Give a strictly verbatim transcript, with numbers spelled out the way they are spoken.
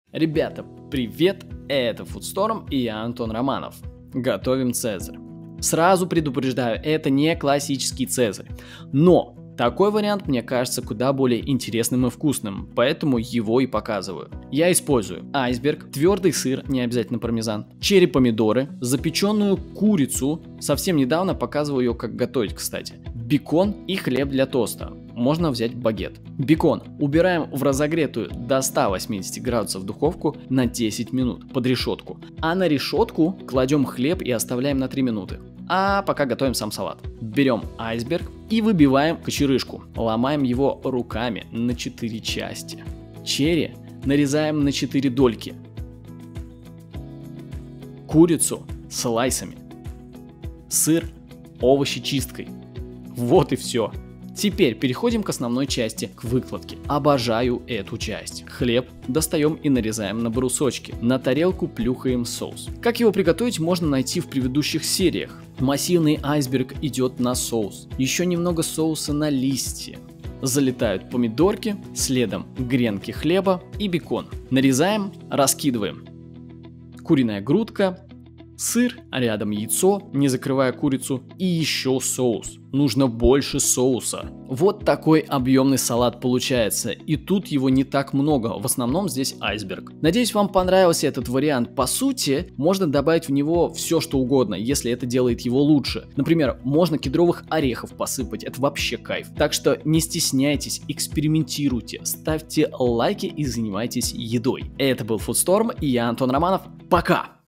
Ребята, привет! Это Foodstorm и я Антон Романов. Готовим Цезарь. Сразу предупреждаю, это не классический Цезарь. Но такой вариант мне кажется куда более интересным и вкусным, поэтому его и показываю. Я использую айсберг, твердый сыр, не обязательно пармезан, черри-помидоры, запеченную курицу, совсем недавно показывал ее как готовить, кстати, бекон и хлеб для тоста. Можно взять багет. Бекон убираем в разогретую до ста восьмидесяти градусов духовку на десять минут под решетку. А на решетку кладем хлеб и оставляем на три минуты. А пока готовим сам салат. Берем айсберг и выбиваем кочерышку. Ломаем его руками на четыре части. Черри нарезаем на четыре дольки. Курицу слайсами. Сыр овощи чисткой. Вот и все. Теперь переходим к основной части, к выкладке. Обожаю эту часть. Хлеб достаем и нарезаем на брусочки. На тарелку плюхаем соус. Как его приготовить, можно найти в предыдущих сериях. Массивный айсберг идет на соус. Еще немного соуса на листья. Залетают помидорки, следом гренки хлеба и бекон. Нарезаем, раскидываем. Куриная грудка. Сыр, а рядом яйцо, не закрывая курицу, и еще соус. Нужно больше соуса. Вот такой объемный салат получается, и тут его не так много, в основном здесь айсберг. Надеюсь, вам понравился этот вариант. По сути, можно добавить в него все, что угодно, если это делает его лучше. Например, можно кедровых орехов посыпать, это вообще кайф. Так что не стесняйтесь, экспериментируйте, ставьте лайки и занимайтесь едой. Это был Foodstorm, и я Антон Романов. Пока!